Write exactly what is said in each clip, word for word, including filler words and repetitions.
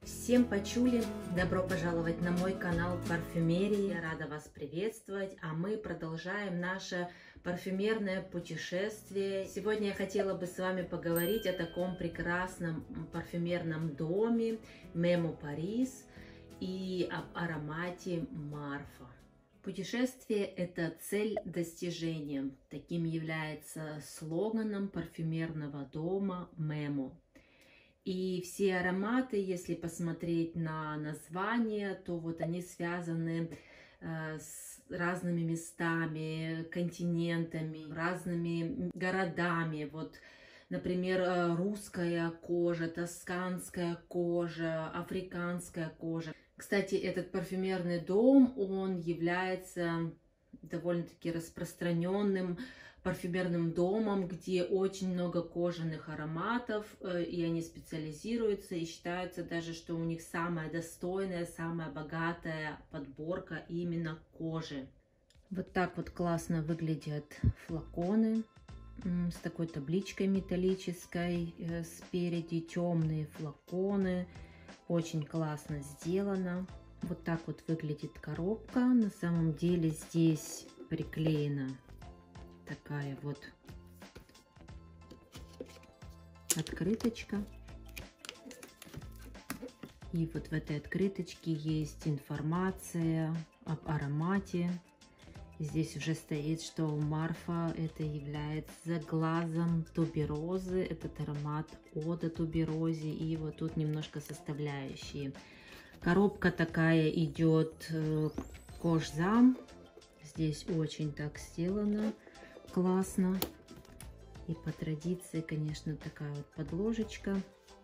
Всем почули! Добро пожаловать на мой канал Парфюмерии. Я рада вас приветствовать, а мы продолжаем наше парфюмерное путешествие. Сегодня я хотела бы с вами поговорить о таком прекрасном парфюмерном доме Memo Paris и об аромате Marfa. Путешествие – это цель достижения. Таким является слоганом парфюмерного дома Memo. И все ароматы, если посмотреть на название, то вот они связаны э, с разными местами, континентами, разными городами. Вот, например, русская кожа, тосканская кожа, африканская кожа. Кстати, этот парфюмерный дом, он является довольно-таки распространенным парфюмерным домом, где очень много кожаных ароматов, и они специализируются и считаются даже, что у них самая достойная, самая богатая подборка именно кожи. Вот так вот классно выглядят флаконы с такой табличкой металлической спереди, темные флаконы, очень классно сделано. Вот так вот выглядит коробка. На самом деле здесь приклеена такая вот открыточка, и вот в этой открыточке есть информация об аромате. Здесь уже стоит, что Marfa это является глазом туберозы, этот аромат ода туберозе, и вот тут немножко составляющие. Коробка такая идет кожзам, здесь очень так сделано классно. И по традиции, конечно, такая вот подложечка.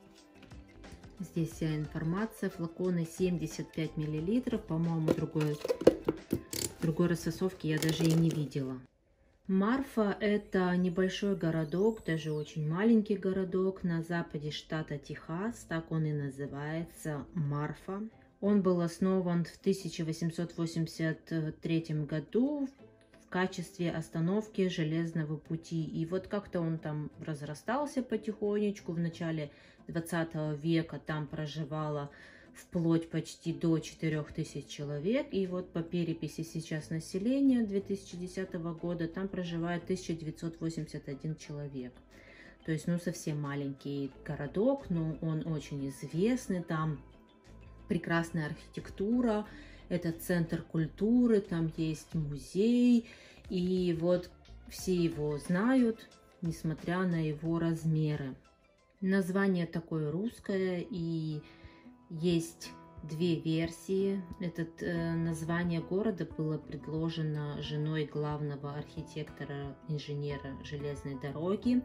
Здесь вся информация. Флаконы семьдесят пять миллилитров. По-моему, другой, другой рассосовки я даже и не видела. Marfa это небольшой городок, даже очень маленький городок на западе штата Техас. Так он и называется, Marfa. Он был основан в тысяча восемьсот восемьдесят третьем году в качестве остановки железного пути. И вот как-то он там разрастался потихонечку. В начале двадцатого века там проживало вплоть почти до четырёх тысяч человек. И вот по переписи сейчас населения две тысячи десятого года там проживает тысяча девятьсот восемьдесят один человек. То есть, ну, совсем маленький городок, но он очень известный. Там прекрасная архитектура. Это центр культуры, там есть музей, и вот все его знают, несмотря на его размеры. Название такое русское, и есть две версии. Это э, название города было предложено женой главного архитектора, инженера железной дороги.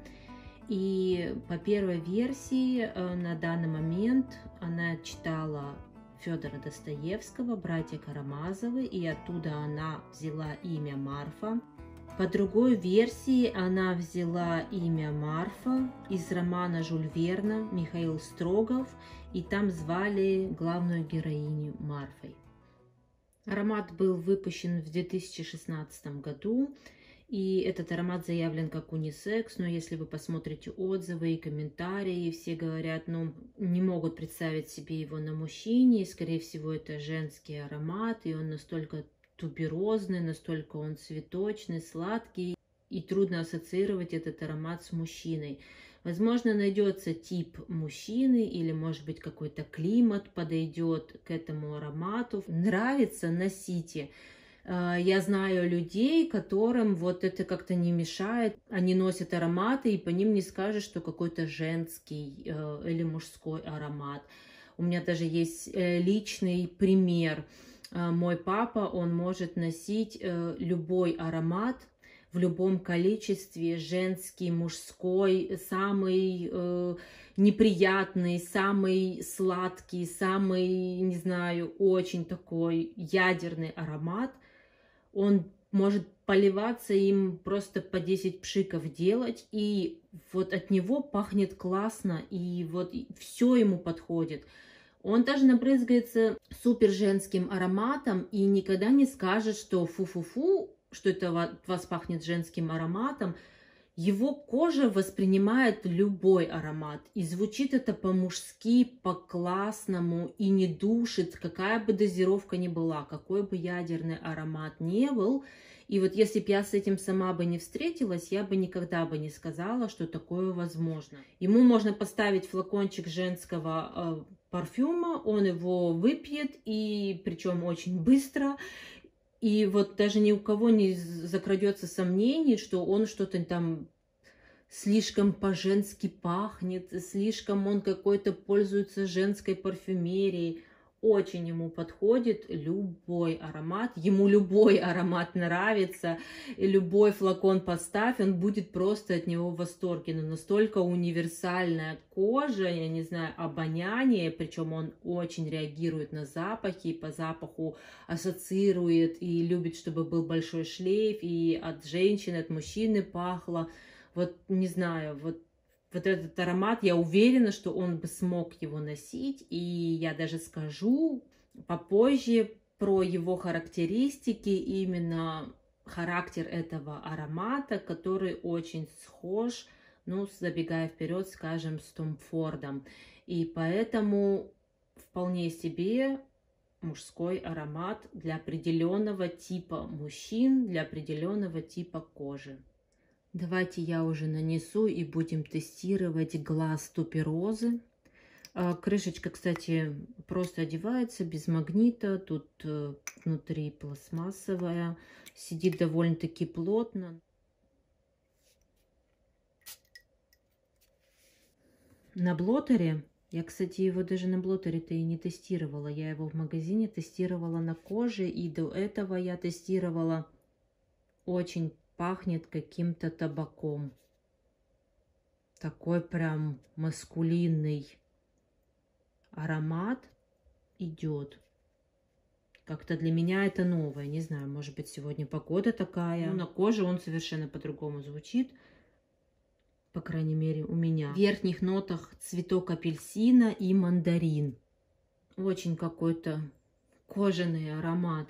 И по первой версии э, на данный момент она читала Федора Достоевского, братья Карамазовы, и оттуда она взяла имя Марфа. По другой версии она взяла имя Марфа из романа Жюль Верна «Михаил Строгов», и там звали главную героиню Марфой. Аромат был выпущен в две тысячи шестнадцатом году. И этот аромат заявлен как унисекс, но если вы посмотрите отзывы и комментарии, все говорят, ну, не могут представить себе его на мужчине, и, скорее всего, это женский аромат, и он настолько туберозный, настолько он цветочный, сладкий, и трудно ассоциировать этот аромат с мужчиной. Возможно, найдется тип мужчины, или, может быть, какой-то климат подойдет к этому аромату. Нравится, носите. Я знаю людей, которым вот это как-то не мешает. Они носят ароматы, и по ним не скажешь, что какой-то женский э, или мужской аромат. У меня даже есть э, личный пример. Э, мой папа, он может носить э, любой аромат в любом количестве. Женский, мужской, самый э, неприятный, самый сладкий, самый, не знаю, очень такой ядерный аромат. Он может поливаться им, просто по десять пшиков делать, и вот от него пахнет классно, и вот все ему подходит. Он даже набрызгается супер женским ароматом и никогда не скажет, что фу-фу-фу, что это от вас пахнет женским ароматом. Его кожа воспринимает любой аромат, и звучит это по-мужски, по-классному, и не душит, какая бы дозировка ни была, какой бы ядерный аромат не был. И вот если бы я с этим сама бы не встретилась, я бы никогда бы не сказала, что такое возможно. Ему можно поставить флакончик женского э, парфюма, он его выпьет, и причем очень быстро. И вот даже ни у кого не закрадется сомнений, что он что-то там слишком по-женски пахнет, слишком он какой-то пользуется женской парфюмерией. Очень ему подходит любой аромат, ему любой аромат нравится, и любой флакон поставь, он будет просто от него в восторге. Но настолько универсальная кожа, я не знаю, обоняние, причем он очень реагирует на запахи, и по запаху ассоциирует и любит, чтобы был большой шлейф, и от женщины, от мужчины пахло. Вот не знаю, вот Вот этот аромат, я уверена, что он бы смог его носить, и я даже скажу попозже про его характеристики, именно характер этого аромата, который очень схож, ну, забегая вперед, скажем, с Том Фордом. И поэтому вполне себе мужской аромат для определенного типа мужчин, для определенного типа кожи. Давайте я уже нанесу и будем тестировать глаз туберозы. Крышечка, кстати, просто одевается без магнита. Тут внутри пластмассовая. Сидит довольно-таки плотно. На блотере, я, кстати, его даже на блотере-то и не тестировала. Я его в магазине тестировала на коже. И до этого я тестировала очень пахнет каким-то табаком. Такой прям маскулинный аромат идет. Как-то для меня это новое. Не знаю, может быть, сегодня погода такая. Но на коже он совершенно по-другому звучит. По крайней мере, у меня. В верхних нотах цветок апельсина и мандарин. Очень какой-то кожаный аромат.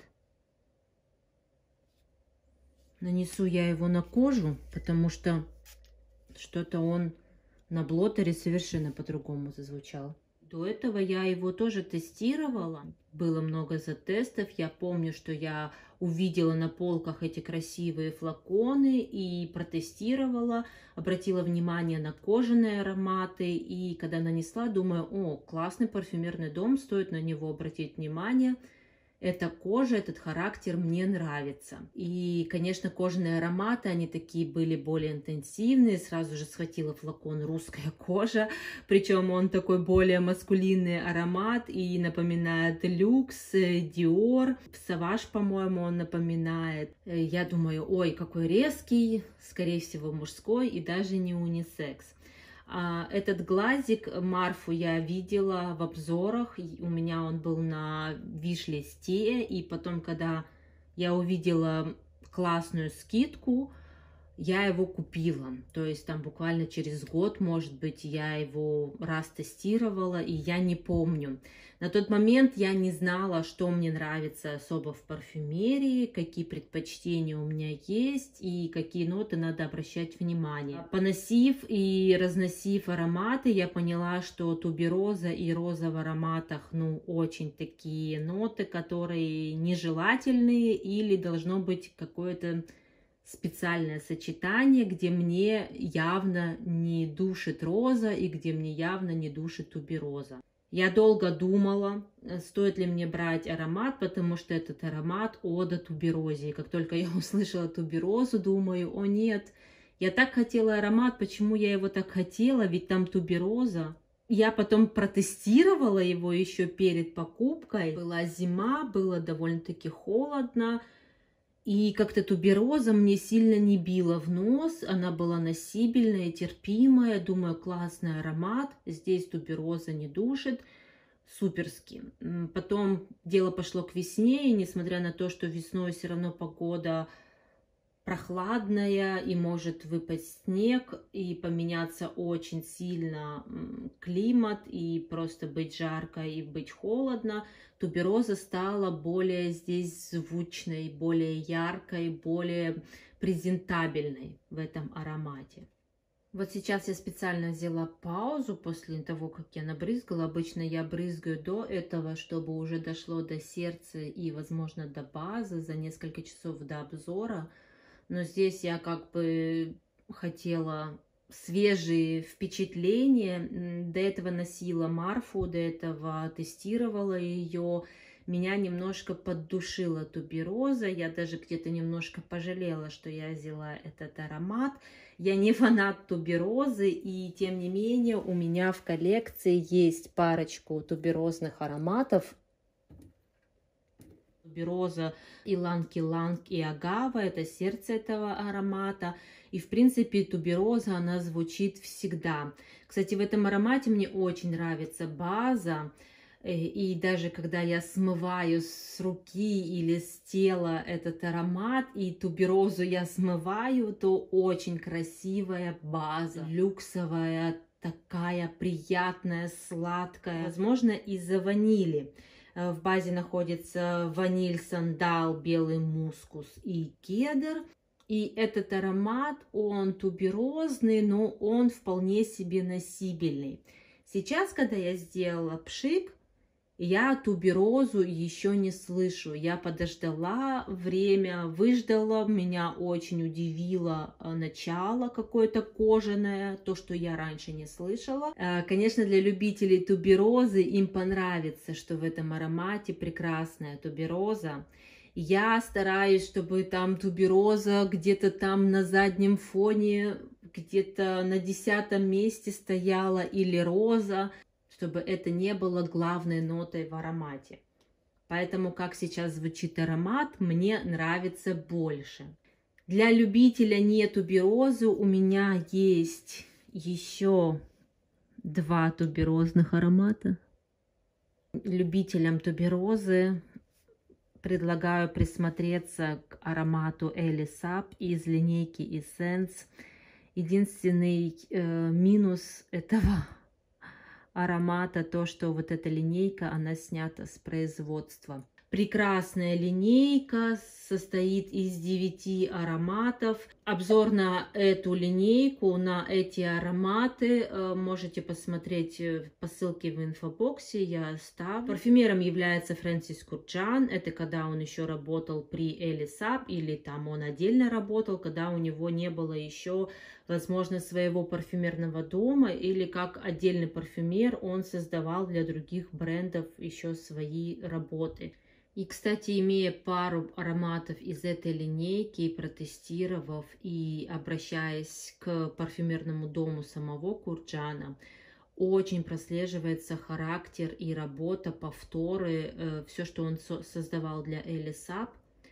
Нанесу я его на кожу, потому что что-то он на блотере совершенно по-другому зазвучал. До этого я его тоже тестировала. Было много затестов. Я помню, что я увидела на полках эти красивые флаконы и протестировала. Обратила внимание на кожаные ароматы. И когда нанесла, думаю, о, классный парфюмерный дом, стоит на него обратить внимание. Эта кожа, этот характер мне нравится. И, конечно, кожаные ароматы, они такие были более интенсивные. Сразу же схватила флакон «Русская кожа». Причем он такой более маскулинный аромат и напоминает люкс, Dior. Savage, по-моему, он напоминает. Я думаю, ой, какой резкий, скорее всего, мужской и даже не унисекс. Этот глазик Марфу я видела в обзорах, у меня он был на виш-листе, и потом, когда я увидела классную скидку, я его купила. То есть там буквально через год, может быть, я его раз тестировала, и я не помню. На тот момент я не знала, что мне нравится особо в парфюмерии, какие предпочтения у меня есть и какие ноты надо обращать внимание. Поносив и разносив ароматы, я поняла, что тубероза и роза в ароматах, ну, очень такие ноты, которые нежелательные, или должно быть какое-то специальное сочетание, где мне явно не душит роза и где мне явно не душит тубероза. Я долго думала, стоит ли мне брать аромат, потому что этот аромат ода туберозе. И как только я услышала туберозу, думаю, о нет, я так хотела аромат, почему я его так хотела, ведь там тубероза. Я потом протестировала его еще перед покупкой. Была зима, было довольно-таки холодно. И как-то тубероза мне сильно не била в нос, она была носибельная, терпимая, думаю, классный аромат, здесь тубероза не душит, суперски. Потом дело пошло к весне, и несмотря на то, что весной все равно погода прохладная, и может выпасть снег, и поменяться очень сильно климат, и просто быть жарко, и быть холодно, тубероза стала более здесь звучной, более яркой, более презентабельной в этом аромате. Вот сейчас я специально взяла паузу после того, как я набрызгала. Обычно я брызгаю до этого, чтобы уже дошло до сердца и, возможно, до базы за несколько часов до обзора. Но здесь я как бы хотела свежие впечатления. До этого носила Марфу, до этого тестировала ее. Меня немножко поддушила тубероза. Я даже где-то немножко пожалела, что я взяла этот аромат. Я не фанат туберозы, и тем не менее у меня в коллекции есть парочку туберозных ароматов. Тубероза иланг-иланг и агава, это сердце этого аромата. И в принципе тубероза, она звучит всегда. Кстати, в этом аромате мне очень нравится база. И даже когда я смываю с руки или с тела этот аромат, и туберозу я смываю, то очень красивая база, люксовая, такая приятная, сладкая. Возможно, из-за ванили. В базе находится ваниль, сандал, белый мускус и кедр. И этот аромат, он туберозный, но он вполне себе носибельный. Сейчас, когда я сделала пшик, я туберозу еще не слышу. Я подождала время, выждала. Меня очень удивило начало какое-то кожаное, то, что я раньше не слышала. Конечно, для любителей туберозы им понравится, что в этом аромате прекрасная тубероза. Я стараюсь, чтобы там тубероза где-то там на заднем фоне, где-то на десятом месте стояла, или роза, чтобы это не было главной нотой в аромате. Поэтому, как сейчас звучит аромат, мне нравится больше. Для любителя не туберозы у меня есть еще два туберозных аромата. Любителям туберозы предлагаю присмотреться к аромату Elisab из линейки Essence. Единственный э, минус этого аромата то, что вот эта линейка, она снята с производства. Прекрасная линейка, состоит из девяти ароматов. Обзор на эту линейку, на эти ароматы можете посмотреть по ссылке в инфобоксе, я оставлю. Парфюмером является Фрэнсис Курджан. Это когда он еще работал при Elisab, или там он отдельно работал, когда у него не было еще, возможно, своего парфюмерного дома, или как отдельный парфюмер он создавал для других брендов еще свои работы. И, кстати, имея пару ароматов из этой линейки, протестировав и обращаясь к парфюмерному дому самого Курджана, очень прослеживается характер и работа, повторы, все, что он создавал для Elisab.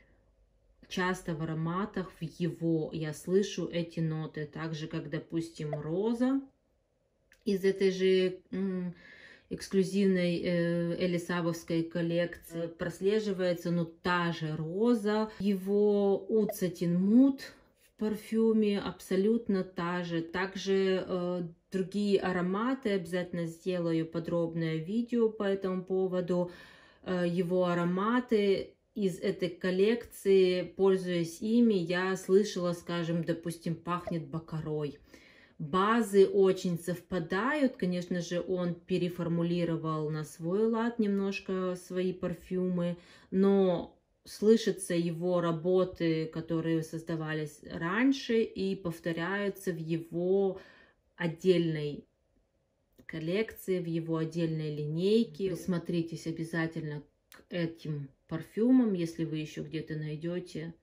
Часто в ароматах в его я слышу эти ноты, так же, как, допустим, роза из этой же эксклюзивной э, элисабовской коллекции прослеживается, ну, та же роза. Его Oud Satin Mood в парфюме абсолютно та же. Также э, другие ароматы, обязательно сделаю подробное видео по этому поводу. Э, его ароматы из этой коллекции, пользуясь ими, я слышала, скажем, допустим, пахнет бакарой. Базы очень совпадают, конечно же, он переформулировал на свой лад немножко свои парфюмы, но слышатся его работы, которые создавались раньше, и повторяются в его отдельной коллекции, в его отдельной линейке. Присмотритесь обязательно к этим парфюмам, если вы еще где-то найдете.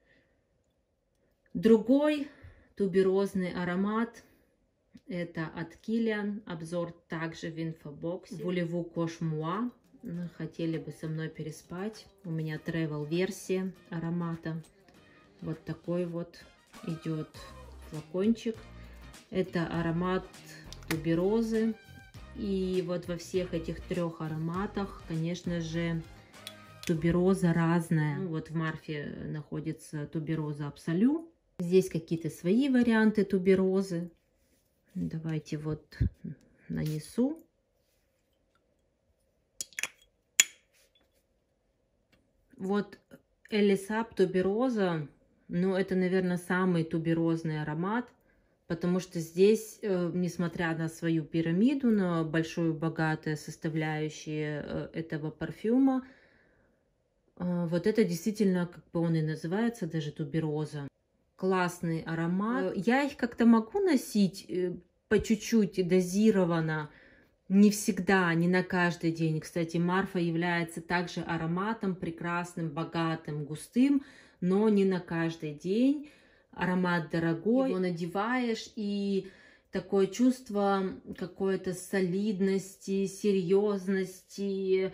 Другой туберозный аромат — это от Kilian, обзор также в инфобоксе. Voulez-vous coucher moi? Хотели бы со мной переспать? У меня travel версия аромата. Вот такой вот идет флакончик. Это аромат туберозы. И вот во всех этих трех ароматах, конечно же, тубероза разная. Ну, вот в Марфе находится тубероза Абсолю. Здесь какие-то свои варианты туберозы. Давайте вот нанесу. Вот Elisab тубероза но это, наверное, самый туберозный аромат, потому что здесь, несмотря на свою пирамиду, на большую богатую составляющую этого парфюма, вот это действительно, как бы он и называется, даже тубероза. Классный аромат. Я их как-то могу носить по чуть-чуть, дозированно, не всегда, не на каждый день. Кстати, Марфа является также ароматом прекрасным, богатым, густым, но не на каждый день. Аромат дорогой, его надеваешь, и такое чувство какой-то солидности, серьезности,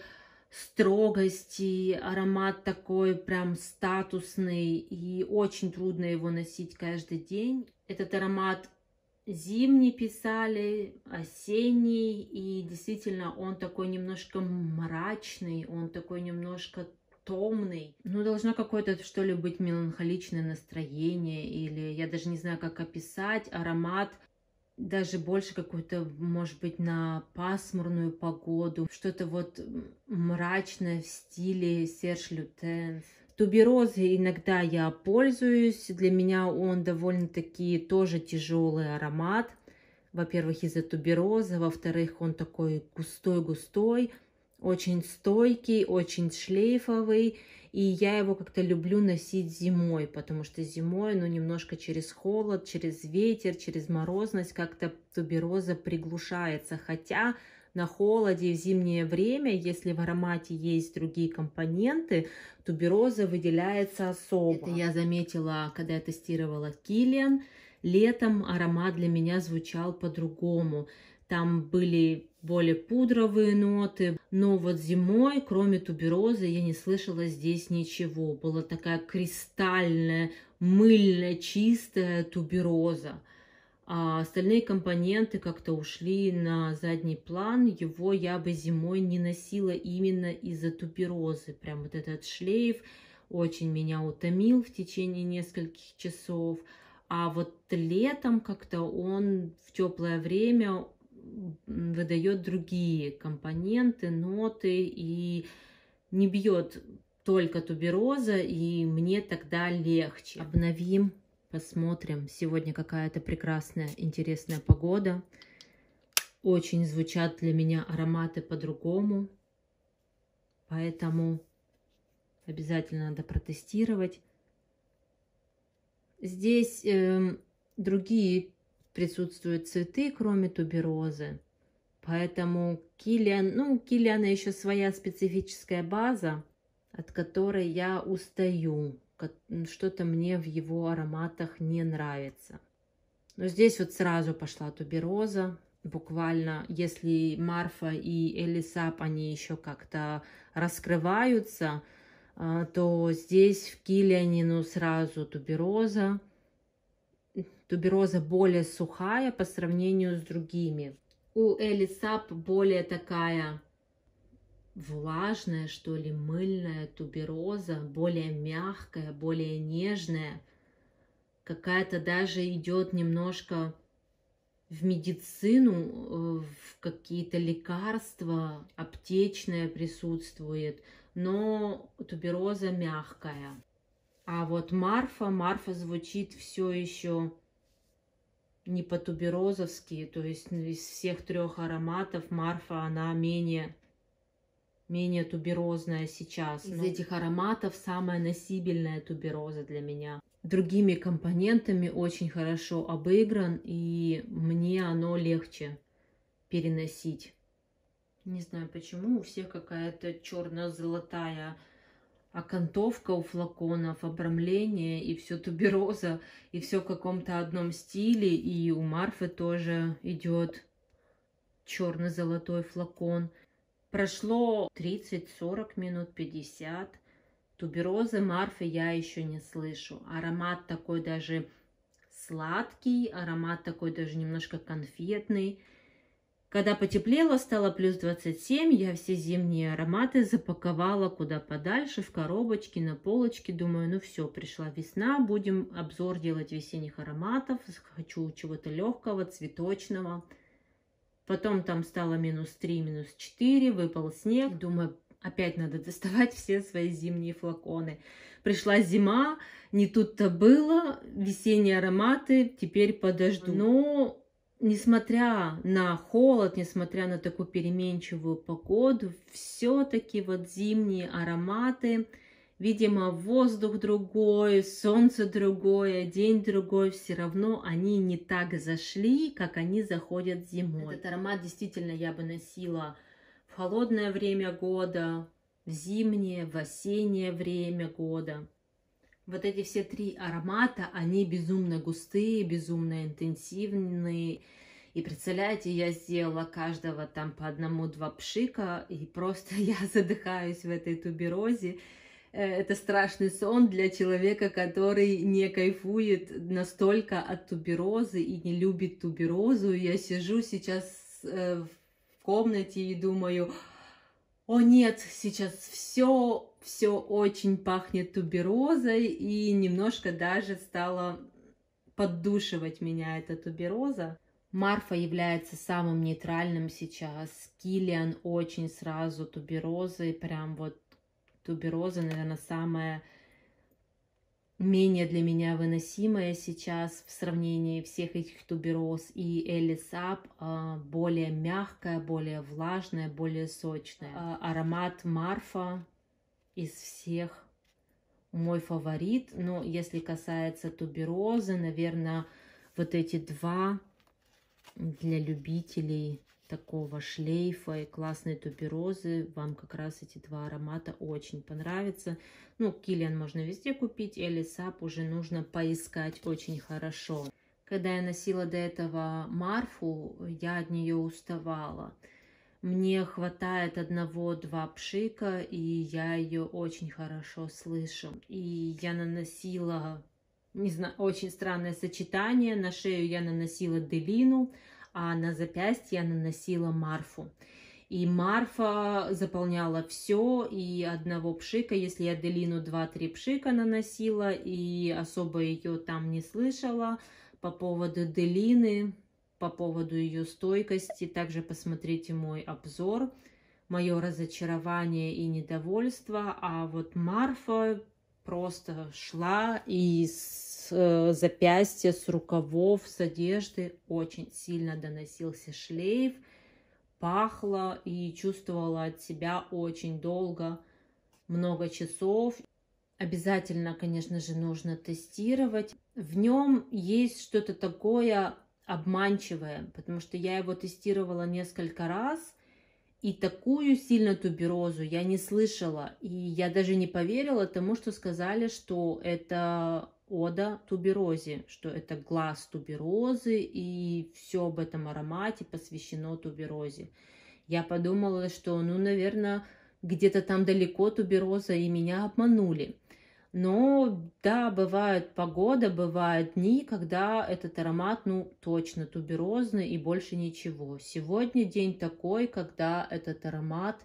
строгости. Аромат такой прям статусный, и очень трудно его носить каждый день. Этот аромат зимний писали, осенний, и действительно он такой немножко мрачный, он такой немножко томный. Ну, должно какое-то, что ли, быть меланхоличное настроение, или я даже не знаю, как описать. Аромат даже больше какой-то, может быть, на пасмурную погоду. Что-то вот мрачное в стиле Серж Лютен. Туберозой иногда я пользуюсь. Для меня он довольно-таки тоже тяжелый аромат. Во-первых, из-за туберозы. Во-вторых, он такой густой-густой. Очень стойкий, очень шлейфовый, и я его как-то люблю носить зимой, потому что зимой, ну, немножко через холод, через ветер, через морозность как-то тубероза приглушается, хотя на холоде в зимнее время, если в аромате есть другие компоненты, тубероза выделяется особо. Это я заметила, когда я тестировала Kilian. Летом аромат для меня звучал по-другому. Там были более пудровые ноты, но вот зимой, кроме туберозы, я не слышала здесь ничего. Была такая кристальная, мыльная, чистая тубероза. А остальные компоненты как-то ушли на задний план. Его я бы зимой не носила именно из-за туберозы. Прям вот этот шлейф очень меня утомил в течение нескольких часов. А вот летом как-то он в теплое время выдает другие компоненты, ноты, и не бьет только тубероза, и мне тогда легче. Обновим, посмотрим. Сегодня какая-то прекрасная, интересная погода. Очень звучат для меня ароматы по-другому, поэтому обязательно надо протестировать. Здесь э, другие присутствуют цветы, кроме туберозы. Поэтому Kilian, ну, у Kilian еще своя специфическая база, от которой я устаю. Что-то мне в его ароматах не нравится. Но здесь вот сразу пошла тубероза. Буквально, если Марфа и Элисап, они еще как-то раскрываются, то здесь в Kilian, ну, сразу тубероза. Тубероза более сухая по сравнению с другими. У Элисап более такая влажная, что ли, мыльная тубероза, более мягкая, более нежная. Какая-то даже идет немножко в медицину, в какие-то лекарства, аптечное присутствует, но тубероза мягкая. А вот Марфа, Марфа звучит все еще не по-туберозовски, то есть из всех трех ароматов Марфа, она менее, менее туберозная сейчас. Из этих ароматов самая носибельная тубероза для меня. Другими компонентами очень хорошо обыгран, и мне оно легче переносить. Не знаю почему, у всех какая-то черно-золотая окантовка у флаконов, обрамление, и все тубероза, и все в каком-то одном стиле. И у Марфы тоже идет черно-золотой флакон. Прошло тридцать-сорок минут, пятьдесят. Туберозы Марфы я еще не слышу. Аромат такой даже сладкий, аромат такой даже немножко конфетный. Когда потеплело, стало плюс двадцать семь, я все зимние ароматы запаковала куда подальше, в коробочки, на полочке. Думаю, ну все, пришла весна, будем обзор делать весенних ароматов. Хочу чего-то легкого, цветочного. Потом там стало минус три, минус четыре, выпал снег. Думаю, Опять надо доставать все свои зимние флаконы. Пришла зима, не тут-то было, весенние ароматы теперь подожду. Но несмотря на холод, несмотря на такую переменчивую погоду, все-таки вот зимние ароматы, видимо, воздух другой, солнце другое, день другой, все равно они не так зашли, как они заходят зимой. Этот аромат действительно я бы носила в холодное время года, в зимнее, в осеннее время года. Вот эти все три аромата, они безумно густые, безумно интенсивные. И представляете, я сделала каждого там по одному-два пшика, и просто я задыхаюсь в этой туберозе. Это страшный сон для человека, который не кайфует настолько от туберозы и не любит туберозу. Я сижу сейчас в комнате и думаю: о нет, сейчас все, все очень пахнет туберозой, и немножко даже стала поддушивать меня эта тубероза. Марфа является самым нейтральным сейчас. Килиан очень сразу туберозой, прям вот тубероза, наверное, самая менее для меня выносимая сейчас в сравнении всех этих тубероз. И Элисап более мягкая, более влажная, более сочная. Аромат Марфа из всех мой фаворит. Но если касается туберозы, наверное, вот эти два для любителей такого шлейфа и классной туберозы, вам как раз эти два аромата очень понравятся. Ну, Килиан можно везде купить, Элисап уже нужно поискать очень хорошо. Когда я носила до этого Марфу, я от нее уставала. Мне хватает одного-два пшика, и я ее очень хорошо слышу. И я наносила, не знаю, очень странное сочетание. На шею я наносила Делину, а на запястье я наносила Марфу. И Марфа заполняла все, и одного пшика, если я Делину два-три пшика наносила, и особо ее там не слышала. По поводу Делины, по поводу ее стойкости, также посмотрите мой обзор, мое разочарование и недовольство. А вот Марфа просто шла из запястья, с рукавов, с одежды очень сильно доносился шлейф, пахло и чувствовала от себя очень долго, много часов. Обязательно, конечно же, нужно тестировать. В нем есть что-то такое обманчивое, потому что я его тестировала несколько раз, и такую сильную туберозу я не слышала. И я даже не поверила тому, что сказали, что это ода туберозе, что это глаз туберозы, и все об этом аромате посвящено туберозе. Я подумала, что, ну, наверное, где-то там далеко тубероза, и меня обманули. Но да, бывает погода, бывают дни, когда этот аромат, ну, точно туберозный и больше ничего. Сегодня день такой, когда этот аромат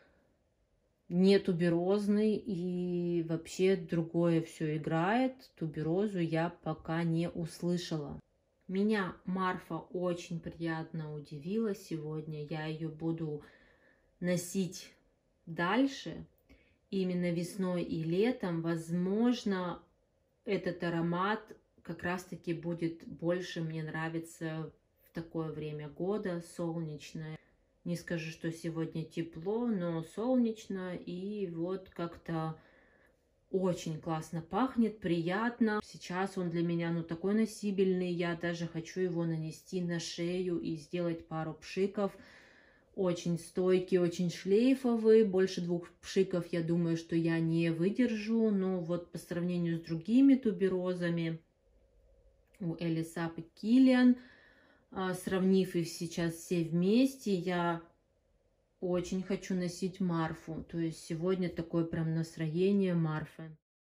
не туберозный и вообще другое все играет. Туберозу я пока не услышала. Меня Марфа очень приятно удивила сегодня. Я ее буду носить дальше. Именно весной и летом, возможно, этот аромат как раз-таки будет больше мне нравиться в такое время года, солнечное. Не скажу, что сегодня тепло, но солнечно, и вот как-то очень классно пахнет, приятно. Сейчас он для меня, ну, такой носибельный, я даже хочу его нанести на шею и сделать пару пшиков. Очень стойкий, очень шлейфовый. Больше двух пшиков, я думаю, что я не выдержу. Но вот по сравнению с другими туберозами, у Элисап и Килиан, сравнив их сейчас все вместе, я очень хочу носить Марфу. То есть сегодня такое прям настроение Марфы.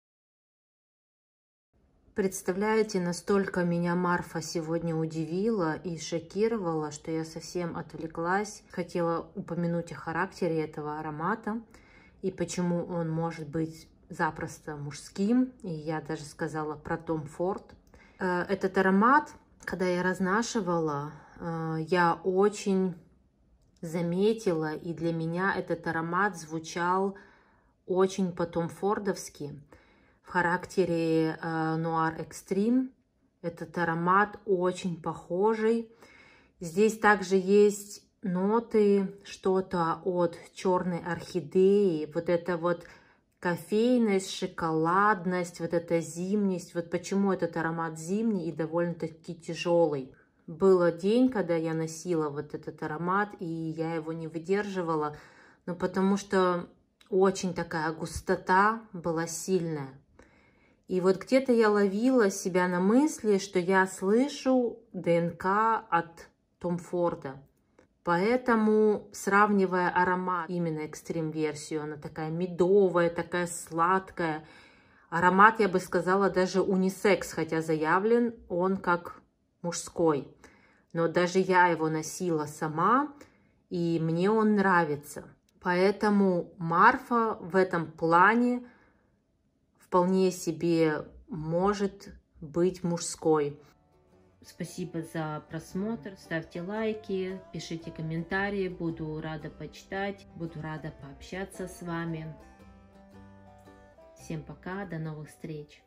Представляете, настолько меня Марфа сегодня удивила и шокировала, что я совсем отвлеклась. Хотела упомянуть о характере этого аромата и почему он может быть запросто мужским. И я даже сказала про Том Форд. Этот аромат, когда я разнашивала, я очень заметила, и для меня этот аромат звучал очень по-томфордовски. В характере э, Нуар Экстрим этот аромат очень похожий. Здесь также есть ноты, что-то от черной орхидеи, вот это вот кофейность, шоколадность, вот эта зимность. Вот почему этот аромат зимний и довольно-таки тяжелый. Был день, когда я носила вот этот аромат, и я его не выдерживала, но потому что очень такая густота была сильная. И вот где-то я ловила себя на мысли, что я слышу ДНК от Том Форда. Поэтому, сравнивая аромат, именно экстрим-версию, она такая медовая, такая сладкая. Аромат, я бы сказала, даже унисекс, хотя заявлен он как мужской. Но даже я его носила сама, и мне он нравится. Поэтому Марфа в этом плане вполне себе может быть мужской. Спасибо за просмотр, ставьте лайки, пишите комментарии, буду рада почитать, буду рада пообщаться с вами. Всем пока, до новых встреч!